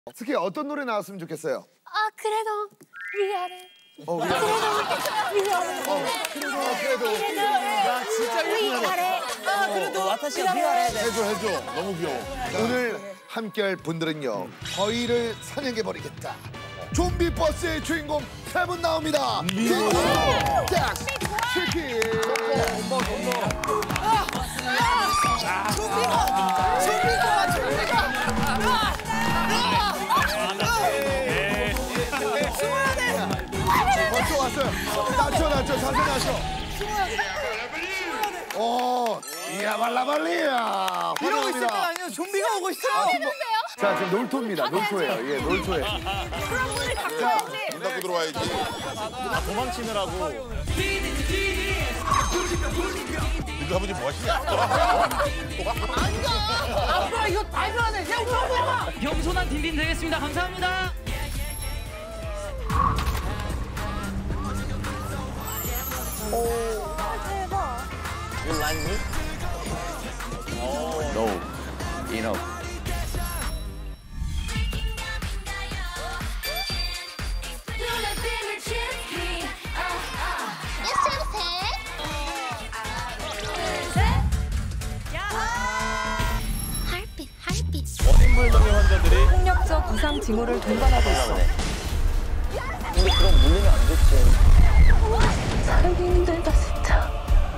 특히 어떤 노래 나왔으면 좋겠어요? 아 그래도 위아래. 그래도. 야 진짜 위아래. 그래도 와타시 위아래. 해줘. 너무 귀여워. 오늘 함께할 분들은요. 저희를 사냥해버리겠다. 좀비 버스의 주인공 세 분 나옵니다. 닥스, 치킨. 벌써 왔어요. 낮춰, 자세 낮춰. 이야 말라말리야. 이러고 있을 때 아니에요. 좀비가 오고 있어. 자, 지금 놀토입니다. 놀토예요. 예, 놀토예요. 그럼 문을 닫고 가야지. 문 닫고 들어와야지. 도망치느라고. 이거 아버지 뭐 하시냐? 아빠 이거 발견하네. 야 우와. 겸손한 딘딘 되겠습니다. 감사합니다. 대박. You like me? No, you know. 하이빛. 심불명의 환자들이 폭력적 부상 징후를 동반하고 있어. 근데 그럼 물리면 안 좋지. 살기 힘들다 진짜.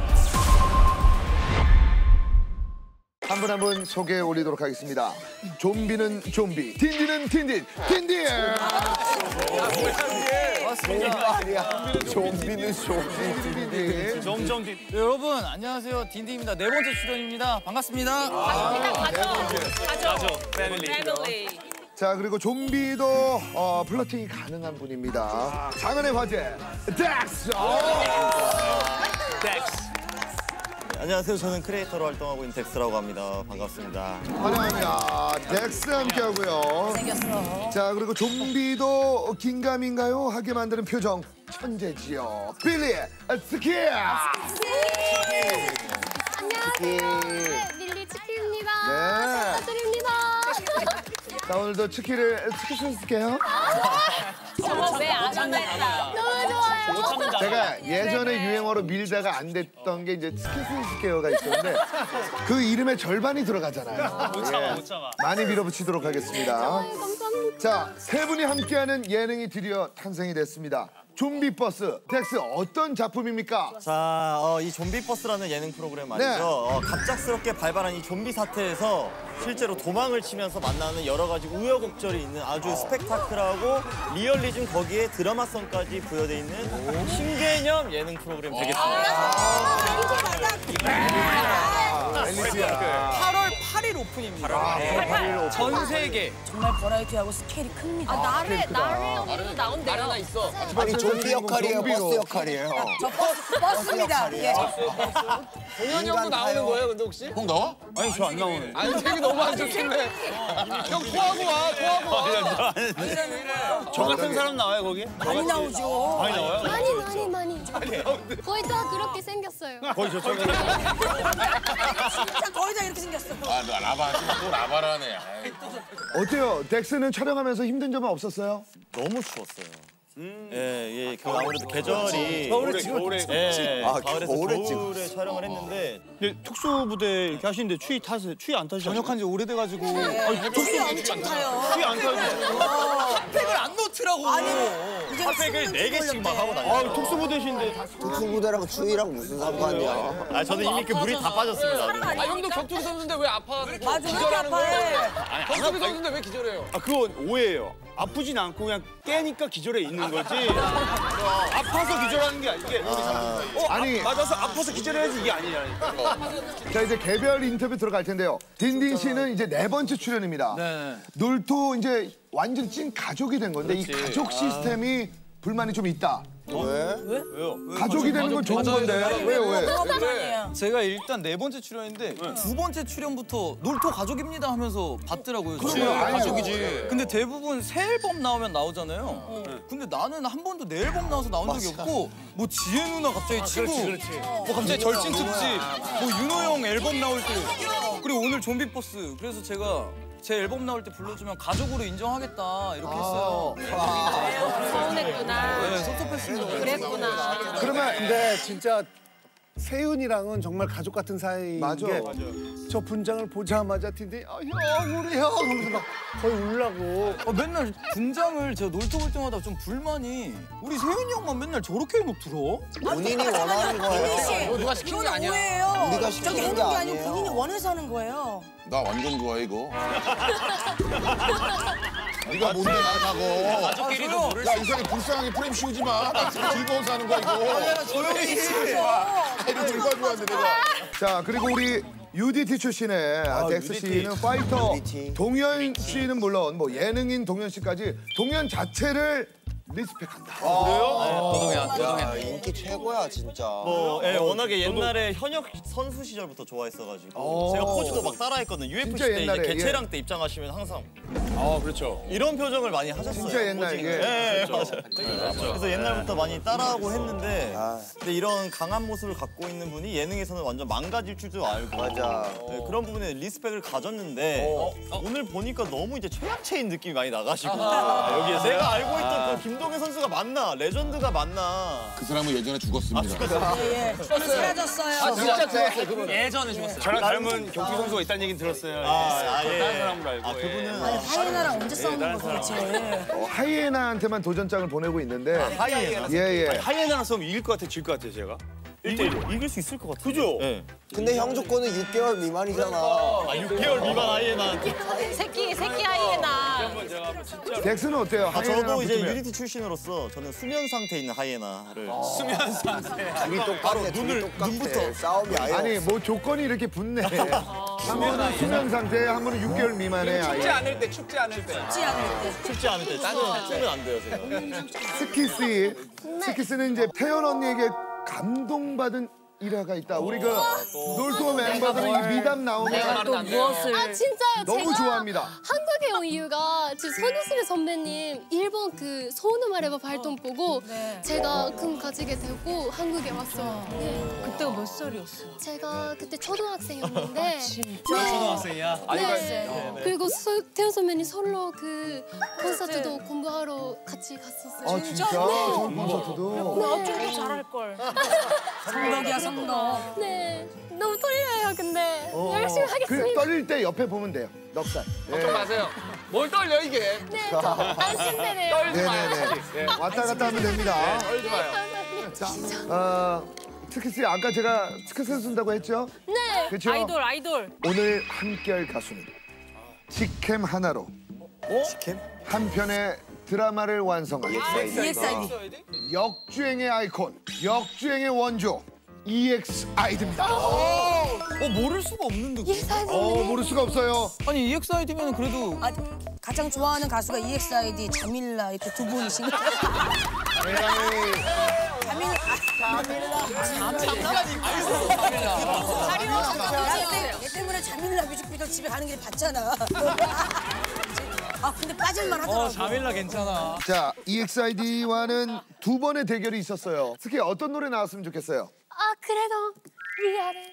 한 분 한 분 소개해 올리도록 하겠습니다. 좀비는 좀비, 딘딘은 딘딘. 좀비는 좀비. 점점 여러분 안녕하세요. 딘딘입니다. 네 번째 출연입니다. 반갑습니다. 가족 패밀리. 자, 그리고 좀비도 플러팅이 가능한 분입니다. 장안의 화제, 닥스. 덱스. 안녕하세요. 저는 크리에이터로 활동하고 있는 덱스라고 합니다. 반갑습니다. 환영합니다. 덱스 함께하고요. 생겼어. 자, 그리고 좀비도 긴가민가요? 하게 만드는 표정 천재지요. 빌리의 스키. 안녕하세요. 네, 밀리 치킨입니다. 네. 축하드립니다. 자, 오늘도 치킨을 스키해요. 저거 왜안 한다? 너무 좋아요. 제가 예전에 유행어로 밀다가 안 됐던 게 이제 스키스케어가 있었는데 그 이름의 절반이 들어가잖아요. 못 참아. 많이 밀어붙이도록 하겠습니다. 감사합니다. 자, 세 분이 함께하는 예능이 드디어 탄생이 됐습니다. 좀비 버스. 덱스 어떤 작품입니까? 자, 이 좀비 버스라는 예능 프로그램 말이죠. 네. 갑작스럽게 발발한 이 좀비 사태에서 실제로 도망을 치면서 만나는 여러 가지 우여곡절이 있는 아주 스펙타클하고 리얼리즘 거기에 드라마성까지 부여돼 있는 신개념 예능 프로그램 되겠습니다. 엘리스야. 8월 8일 오픈입니다. 전 세계. 정말 버라이티하고 스케일이 큽니다. 나래 형님도 나온대요. 하나 있어. 아니, 좀비 역할이에요, 버스 역할이에요. 버스입니다. 예. 동현이 형도 나오는 거예요, 근데 혹시? 형 나와? 아니 저 안 나오는. 아니 색이 너무 안 좋길래. 형 토하고 와. 저 같은 사람 나와요 거기? 많이 나오죠. 많이 나와요? 많이. 거의 다 그렇게 생겼어요. 거의 저쪽에. 진짜 거의 다 이렇게 생겼어. 아, 너 라바 하지 마. 또 라바라네. 어때요? 덱스는 촬영하면서 힘든 점은 없었어요? 너무 추웠어요. 예, 그 아무래도 계절이 겨울에. 가을에서 겨울에 촬영을 했는데 근데 특수부대 이렇게 하시는데 추위 안 타시죠? 전역한 지 오래돼가지고. 둘이 엄청 타요. 추위 안 타시죠? 핫팩을 안 놓더라고. 이제 핫팩을 4개씩 막 하고 다녀요. 아 특수부대신데. 특수부대랑 추위랑 무슨 상관이야? 아, 저는 이미 그 물이 다 빠졌습니다. 아 형도 격투기 선수인데 왜 아파? 맞아, 왜 이렇게 아파해? 격투기 선수인데 왜 기절해요? 아 그건 오해예요. 아프진 않고 그냥 깨니까 기절해 있는 거지. 아파서 기절하는 게 아니게. 아니. 맞아서 아파서 기절해야지 이게 아니라니까. 자, 이제 개별 인터뷰 들어갈 텐데요. 딘딘 씨는 이제 4번째 출연입니다. 네. 놀토 이제 완전 찐 가족이 된 건데 이 가족 시스템이 불만이 좀 있다. 왜요? 가족이 되는 건 좋은 건데 왜? 제가 일단 4번째 출연인데 2번째 출연부터 놀토 가족입니다 하면서 받더라고요. 가족이지. 근데 대부분 새 앨범 나오면 나오잖아요. 근데 나는 한 번도 내 앨범 나와서 나온 적이 없고 뭐 지혜 누나 갑자기 치고 뭐 갑자기 절친 특집 뭐 윤호 형 앨범 나올 때 그리고 오늘 좀비 버스 그래서 제가 제 앨범 나올 때 불러주면 가족으로 인정하겠다 이렇게 했어요. 서운했구나. 네, 섭섭했습니다. 그랬구나. 그러면 근데 진짜 세윤이랑은 정말 가족 같은 사이인 맞아. 게 저 분장을 보자마자 틴디 형 우리 형 하면서 막 거의 울라고. 맨날 분장을 제가 놀토 볼 때마다 좀 불만이 우리 세윤이 형만 맨날 저렇게 해놓더라. 본인이 원하는 거예요. 누가 시킨 게 아니야. 오해예요. 우리가 시킨 저기 게 해놓은 게 아니고 아니에요. 본인이 원해서 하는 거예요. 나 완전 좋아해 이거. 네가 뭔데 나가고. 가족끼리도 모를 야 이상하게 불쌍하게 프레임 씌우지 마. 나 지금 즐거워서 하는 거야 이거. 조용히 이거 즐거워 좋아하는데 내가. 자, 그리고 우리 UDT 출신의 덱스 씨는 파이터, UDT. 동현 씨는 물론 뭐 예능인 동현 씨까지 동현 자체를 리스펙한다. 야, 인기 최고야 진짜. 워낙에 옛날에 현역 선수 시절부터 좋아했어가지고 제가 포즈도 막 따라했거든요. UFC 진짜 때 옛날에, 이제 개최량 때 입장하시면 항상 그렇죠. 이런 표정을 많이 하셨어요. 진짜 옛날 포징을. 이게. 네, 맞아요. 그래서 옛날부터 많이 따라하고 했는데 근데 이런 강한 모습을 갖고 있는 분이 예능에서는 완전 망가질 줄도 알고 맞아. 네, 그런 부분에 리스펙을 가졌는데 오늘 보니까 너무 이제 최약체인 느낌이 많이 나가시고 여기에 내가 알고 있던 그 김동현 선수가 맞나? 레전드가 맞나? 그 사람은 예전에 죽었습니다. 예. 사라졌어요. 진짜 좋았어요. 그분 예전에 죽었어요. 저랑 닮은 경기 선수가 있다는 얘기는 들었어요. 예. 다른 사람으로 알고. 그분은 아니, 하이에나랑 언제 싸우는 거 도대체. 하이에나한테만 도전장을 보내고 있는데 하이에나. 예. 하이에나랑 싸우면 이길 것 같아, 질 것 같아, 제가. 1대1. 이길 수 있을 것 같아요. 그죠? 네. 근데 형 조건은 6개월 미만이잖아. 6개월 미만 아이에나한테. 새끼 하이에나. 덱스는 어때요? 하이에나랑 저도 이제 붙으면? 유니티 출신으로서 저는 수면 상태에 있는 하이에나를 둘이 똑같네. 둘이 똑같아. 싸움이 아예 아니 뭐 조건이 이렇게 붙네. 한 번은 수면 상태, 한 번은 6개월 미만의 아이. 춥지 않을 때. 춥지 않을 때 쓰면 안 돼요, 제가. 스키스. 스키스는 이제 태연 언니에게 감동받은 일화가 있다. 우리 그 놀토 멤버들은 이 미담 나오면 또 무엇을. 아 진짜요? 너무 제가 좋아합니다. 한국에 온 이유가 지금 손유슬 선배님 일본 그 소원을 말해봐 발동 보고 제가 금 가지게 되고 한국에 왔어요. 네. 그때가 몇 살이었어? 제가 그때 초등학생이었는데 초등학생이야. 네. 그리고 태연 선배님 솔로 그 콘서트도 공부하러 같이 갔었어요. 아 진짜? 좋은 콘서트도. 어쩌고 잘할걸. 성덕이야, 성덕. 네. 너무 떨려요. 근데 열심히 그 하겠습니다. 떨릴 때 옆에 보면 돼요. 넉살. 마세요. 뭘 떨려, 이게? 네. 저 안심되네요. 네네네. 왔다 갔다 하면 됩니다. 떨지 마요. 자, 스키스 아까 제가 스키스 쓴다고 했죠? 네. 그렇죠? 아이돌. 오늘 함께할 가수는 직캠 하나로 직캠? 한 편의 드라마를 완성한 EXID. 역주행의 아이콘, 역주행의 원조 EXID입니다. 모를 수가 없는데. 예사님 선배님. 모를 수가 없어요. 아니 EXID면 그래도 아, 가장 좋아하는 가수가 EXID, 자밀라 이렇게 두 분이신 거. 얘 때문에 자밀라 뮤직비디오 집에 가는 길에 봤잖아. 아 근데 빠질만 하더라고. 자밀라 괜찮아. 자, EXID와는 두 번의 대결이 있었어요. 특히 어떤 노래 나왔으면 좋겠어요? 아 그래도 위아래.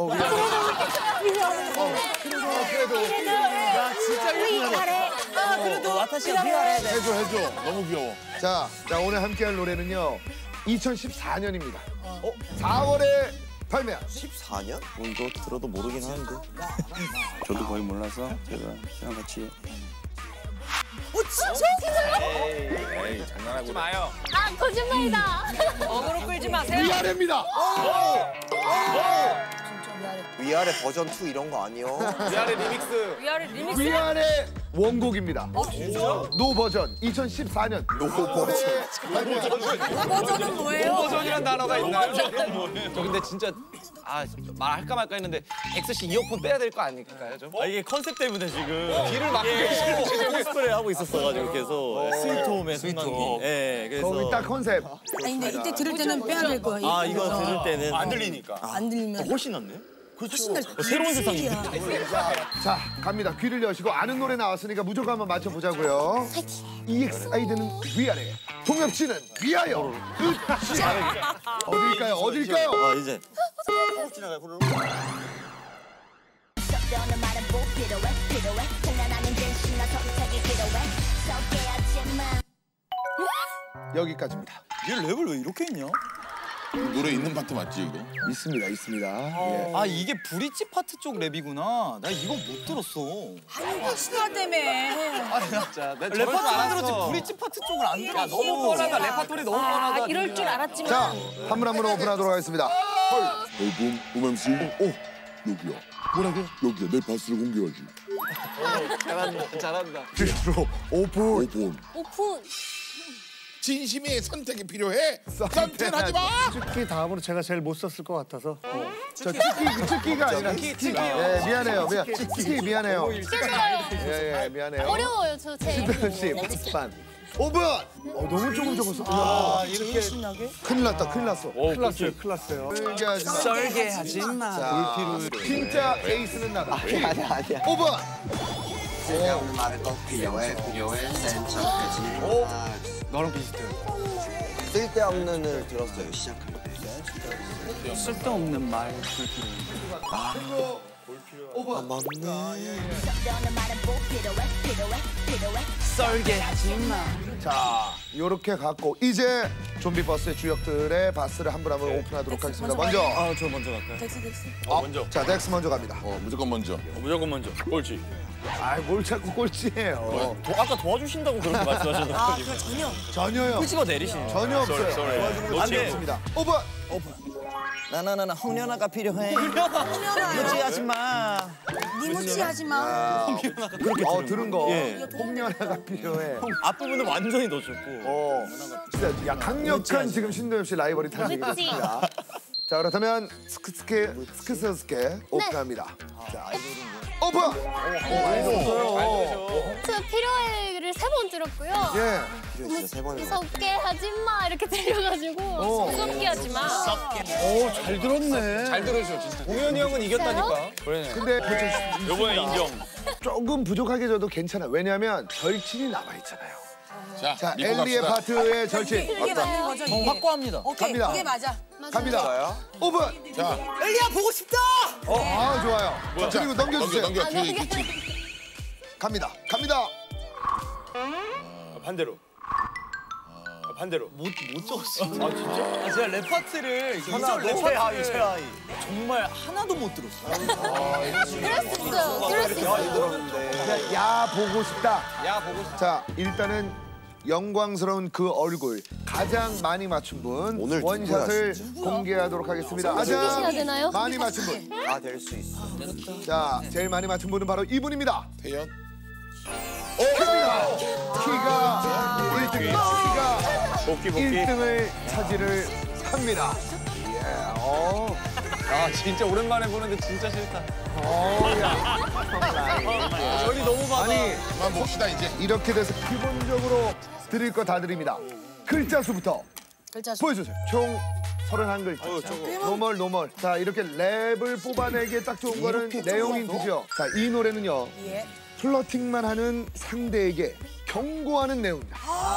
위아래. 아 그래도 와타시가 위아래. 해줘. 너무 귀여워. 자, 오늘 함께할 노래는요. 2014년입니다. 4월에 발매한 14년? 이거 들어도 모르긴 하는데. 저도 거의 몰라서 제가 그냥 같이. 진짜? 에이, 장난하고. 마요. 아 거짓말이다. 어그로 끌지 마세요. 위아래입니다. 위아래 버전 2 이런 거 아니요? 위아래 리믹스. 위아래 리믹스. 위아래 원곡입니다. 노 버전 2014년 노 버전. 버전은 뭐예요? 버전이란 단어가 있나요? 저 근데 진짜 말할까 말까 했는데 엑스 씨 이어폰 빼야 될 거 아닐까요, 좀? 이게 컨셉 때문에 지금 귀를 막고 계시고 코스프레 하고 있었어가지고 계속 스위트홈의 순간기. 예, 그래서 거기 딱 컨셉. 아니 근데 이때 들을 때는 빼야 될 거야. 이거 들을 때는 안 들리니까. 안 들리면 훨씬 낫네요. 훨씬 날. 새로운 세상이네. 자, 갑니다. 귀를 여시고 아는 노래 나왔으니까 무조건 한번 맞춰보자고요. EXID는 위아래, 동엽 씨는 위하여. 어딜까요? 이제. 지나가요. 여기까지입니다. 얘 랩을 왜 이렇게 했냐? 노래 있는 파트 맞지 이거? 있습니다. 예. 아 이게 브릿지 파트 쪽 랩이구나. 나 이거 못 들었어. 아니 신화다며. 랩 파트 안 들었지 브릿지 파트 쪽을 안 들었어. 너무 뻔하다. 레파토리 너무 뻔하다. 이럴 줄 알았지만. 자, 한 분 한 분 오픈하도록 하겠습니다. 봄 MC. 여기야. 뭐라고? 여기야. 내 바스를 공개하지. 잘한다. 필로 오픈. 오픈. 진심의 선택이 필요해. 썸텐하지 마. 특히 다음으로 제가 제일 못 썼을 것 같아서. 저 찌끼가 아니라 찌끼. 예, 미안해요. 찌끼 미안해요. 예, 미안해요. 어려워요, 저 제. 신도현 씨, 복습반. 5분! 너무 조금 적었어. 아 이렇게 신나게? 큰일 났다, 큰일 났어. 큰일 났어요. 설계하지 마. 썰게하지 마. 자, 진짜 에이스는 나다. 아니야. 5분! 너랑 비슷해. 쓸데없는을 들었어요 시작할 때. 쓸데없는 말. 썰게하지 마. 자, 요렇게 갖고 이제 좀비 버스의 주역들의 바스를 한 분 한 분 오픈하도록 하겠습니다. 먼저. 저 먼저 갈까요? 덱스. 자, 덱스 먼저 갑니다. 무조건 먼저. 무조건 먼저. 꼴찌. 아이, 뭘 자꾸 꼴찌해요. 아까 도와주신다고 그렇게 말씀하셨는데. 아 그거 전혀. 전혀요. 끄집어 내리시네요. 전혀 없어요. 도와주는 거 전혀 없습니다. 5분! 나나나나 홍련아가 필요해. 홍련아요. 무지하지 마. 니무치하지 마. 들은 거. 예. 홍련아가 필요해. 앞부분은 완전히 넣어줬고. 진짜 강력한 지금 신도엽 씨 라이벌이 탄생했습니다. 자, 그렇다면 스크스케 오픈합니다. 자, 오픈! 저 필요해를 3번 들었고요. 예. 무섭게 하지 마 이렇게 들려가지고 무섭게 하지 마. 잘 들었네. 잘 들으셔 진짜. 공현이 형은 이겼다니까. 근데 요번에 인정. 조금 부족하게 줘도 괜찮아. 왜냐하면 절친이 남아있잖아요. 자, 믿고 엘리의 갑시다. 파트의 절친. 이게 맞는 거죠 이게. 확고합니다. 오케이 갑니다. 그게 맞아. 갑니다. 오픈! 자, 엘리야 보고 싶다. 아, 좋아요. 자, 그리고 넘겨주세요. 넘겨. 아, 뒤에 넘겨. 뒤에. 갑니다. 반대로. 반대로. 못 적었어. 아 진짜? 제가 랩 파트를 최하위. 정말 하나도 못 들었어. 그럴 수 있어요. 야, 보고 싶다. 야 보고 싶다. 자, 일단은 영광스러운 그 얼굴 가장 많이 맞춘 분 오늘 원샷을 누구야, 공개하도록 하겠습니다. 준비해야 가장 되나요? 많이 맞춘 분. 다 될 수 있어. 자, 제일 많이 맞춘 분은 바로 이분입니다. 태연. 키가 1등, 키가 복귀. 1등을 차지를 합니다. 아 진짜 오랜만에 보는데 진짜 싫다. 저리 너무 많아. 아니, 그만 봅시다 이제. 이렇게 돼서 기본적으로 드릴 거 다 드립니다. 글자 수부터 글자 수. 보여주세요. 총 31글자. 노멀. 자, 이렇게 랩을 뽑아내기에 딱 좋은 거는 내용 힌트죠. 자, 이 노래는요. 예. 플러팅만 하는 상대에게 경고하는 내용입니다.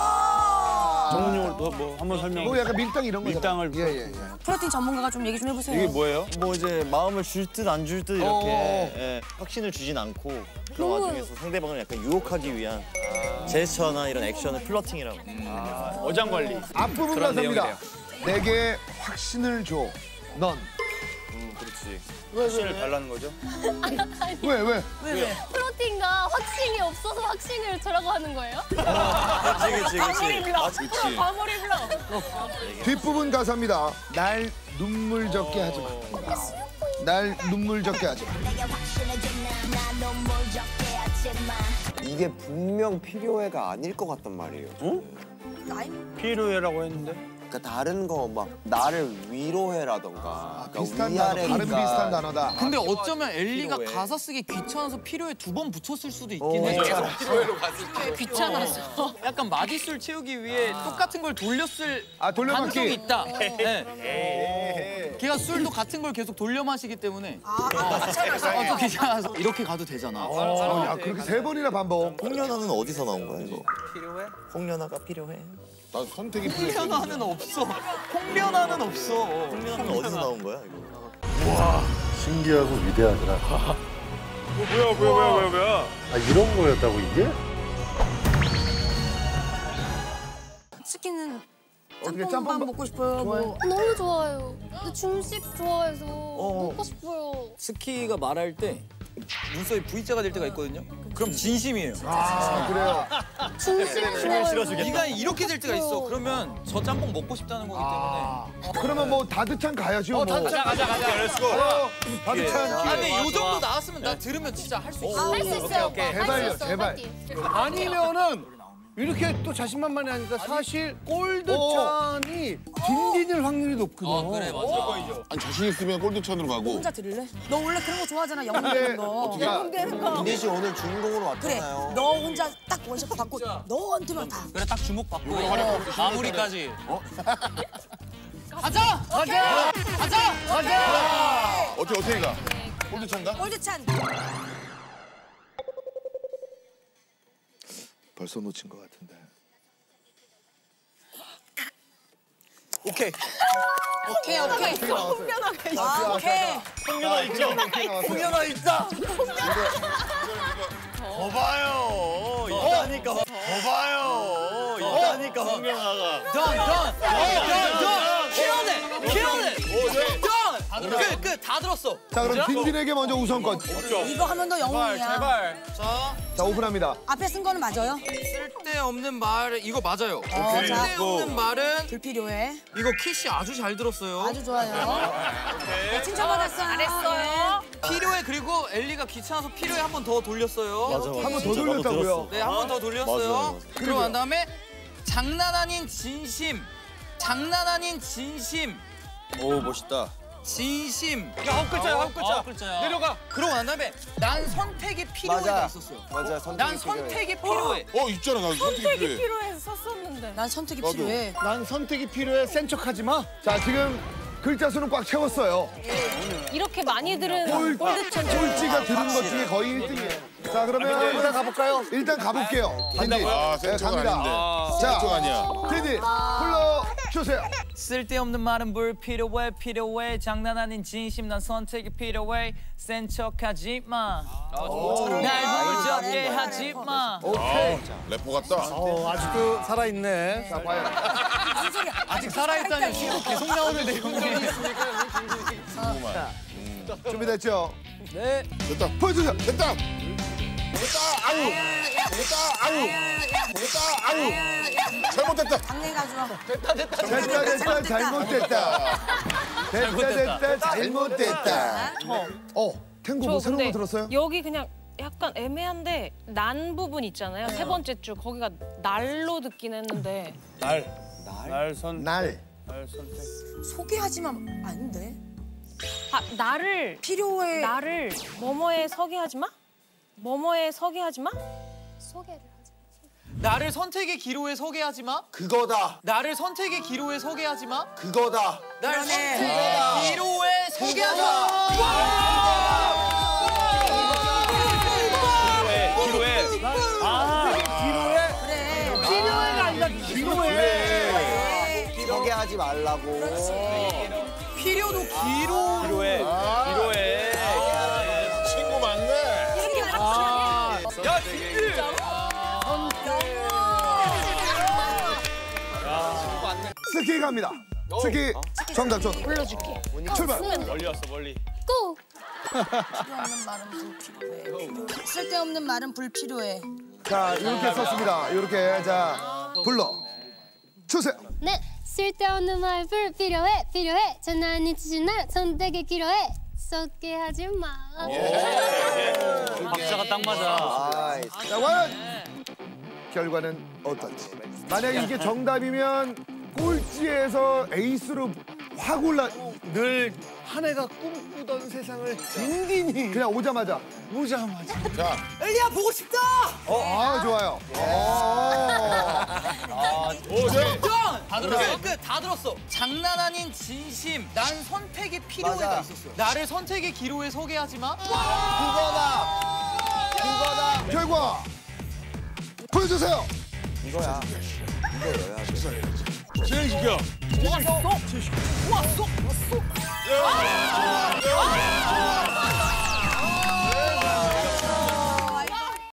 전문용어로 뭐 한번 설명. 뭐 약간 밀당 이런 거잖아요. 밀당을 예. 프로틴 전문가가 좀 얘기 좀 해보세요. 이게 뭐예요? 뭐 이제 마음을 줄 듯 안 줄 듯 이렇게 예, 확신을 주진 않고 그런 와중에서 상대방을 약간 유혹하기 위한 제스처나 이런 액션을 플러팅이라고. 어장 관리. 앞부분 그런 가사입니다. 내용이래요. 내게 확신을 줘. 넌. 그렇지. 확신을 달라는 거죠? 왜? 프로틴과 확신이 없어서 확신을 주라고 하는 거예요? 그치. 과몰입 불러. 뒷부분 가사입니다. 날 눈물 적게 하지 마. 날 눈물 적게 하지 마. 이게 분명 필요해가 아닐 것 같단 말이에요. 필요해라고 했는데. 그러니까 다른 거 막 나를 위로해라던가. 그러니까 비슷한 단어, 발음 비슷한 단어다. 근데 어쩌면 엘리가 필요해. 가사 쓰기 귀찮아서 필요해 2번 붙였을 수도 있긴 해. 귀찮아서. 약간 마디술 채우기 위해 똑같은 걸 돌렸을 돌려막기. 가능성이 있다. 네. 걔가 술도 같은 걸 계속 돌려 마시기 때문에 또 귀찮아서 이렇게 가도 되잖아. 야, 그렇게 3번이나 반복. 홍련아는 어디서 나온 거야 이거? 필요해? 홍련아가 필요해. 난 선택이 필요해. 홍련아는 없어. 홍련아는 없어. 홍련아는 어디서 나온 거야 이거? 신기하고 위대하더라. 뭐야? 아, 이런 거였다고 이게? 스키는 어떻게 짬뽕밥 짬뽕밥 먹고 싶어요. 뭐. 너무 좋아요. 근데 중식 좋아해서 먹고 싶어요. 스키가 말할 때 눈썹이 V자가 될 때가 있거든요. 그럼 진심이에요. 아, 그래요. 중식 좋아해서. 네가 이렇게 될 때가 있어. 그러면 저 짬뽕 먹고 싶다는 거기 때문에. 그러면 뭐 다드찬 가야죠. 뭐. 가자. 렛츠고. 다드찬. 아, 근데 요 정도 나왔으면 나 들으면 진짜 할 수 있어. 할 수 있어요. 오케이. 제발요, 제발. 아니면은 이렇게 또 자신만만해 하니까 사실 골드찬이 딘딘일 확률이 높거든. 그래, 맞아. 아니 자신 있으면 골드천으로 가고. 혼자 들을래? 너 원래 그런 거 좋아하잖아. 영웅 근데 되는 거. 어떻게 영웅 되는 거. 딘딘 씨 오늘 주인공으로 그래. 왔잖아요. 너 혼자 딱 원샷 받고 너한테만 다. 그래, 딱 주목 받고 마무리까지. 어떻게 가? 골드천가? 골드찬. 벌써 놓친 것 같은데. 오케이. 오케이. 아, 오케이. 홍연아 있죠? 홍연아 있다. 거봐요. 있다니까. 거봐요. 있다니까 홍명아가. 키러네. 끝. 다 들었어. 자, 그럼 딘딘에게 먼저 우선권. 이거 하면 너 영웅이야. 제발. 자, 오픈합니다. 앞에 쓴 거는 맞아요? 쓸데없는 말 이거 맞아요. 자. 쓸데없는 말은 불필요해. 이거 키씨 아주 잘 들었어요. 아주 좋아요. 네, 칭찬받았어. 잘했어요. 필요해. 그리고 엘리가 귀찮아서 필요해 한 번 더 돌렸어요. 한 번 더 돌렸다고요. 네, 한 번 더 돌렸어요. 맞아요. 그리고 난 다음에 장난 아닌 진심. 오 멋있다. 진심. 아홉 글자야. 내려가. 그러고 난 다음에 난 선택이 필요해가 맞아. 있었어요. 맞아. 난 선택이 필요해. 있잖아. 나 선택이 필요해. 난 선택이 필요해. 난 선택이 필요해. 센 척하지 마. 자, 지금 글자 수는 꽉 채웠어요. 이렇게 많이 들은 골드찬. 꼴찌가 들은 것 중에 거의 1등이에요. 자, 그러면 일단 가볼까요? 일단 가볼게요. 딘딘. 아, 센터가 아닌데. 자, 센터가 아니야. 딘딘, 불러주세요. 쓸데없는 말은 필요해. 장난 아닌 진심. 난 선택이 필요해. 센 척하지 마. 날 무섭게 하지 마. 오케이. 래퍼 같다. 아직도 살아있네. 자, 과연. 무슨 소리야? 아직 살아있다니 계속 나오는 내용들이. 준비됐죠? 네. 됐다. 보여주세요. 됐다. 아유. 잘못됐다. 당내 가져와. 됐다, 잘못됐다. 탱고 뭐 새로운 거 들었어요? 여기 그냥 약간 애매한데 난 부분 있잖아요. 세 번째 줄 거기가 날로 듣긴 했는데 날. 선택. 소개하지만 아닌데. 나를 필요해. 나를 뭐뭐에 서게 하지 마? 소개를 하지. 나를 선택의 기로에 서게 하지 마. 그거다. 나를 선택의 기로에 서게 하지 마. 그거다. 날 선택의 기로에 서게 하지 마. 기로해. 필요해가 아니라 기로해. 소개하지 말라고. 필요도 필요해. 친구 맞네. 야, 딘딘. 스키 갑니다. 스키 정답 전 불러줄게. 출발. 멀리 왔어 멀리. 고! 쓸데없는 말은 불필요해. 쓸데없는 말은 불필요해. 자, 이렇게 썼습니다. 이렇게. 자, 불러 주세요. 네, 쓸데없는 말 필요해. 장난 아닌 짓은 날 선택이 필요해. 소개하지 마. 박자가 딱 맞아. 자, 과연 결과는 어떨지. 만약에 이게 정답이면 꼴찌에서 에이스로 확 올라. 늘 한 해가 꿈꾸던 세상을 딘딘이 그냥 오자마자. 자, 엘리야 보고 싶다. 좋아요. 다 들었어. 끝. 다 들었어. 장난 아닌 진심. 난 선택의 필요해가 맞아. 있었어. 나를 선택의 기로에 서게 하지 마. 그거다. 결과 보여주세요. 이거야. 이거여야 돼. 진행시켜. 왔어.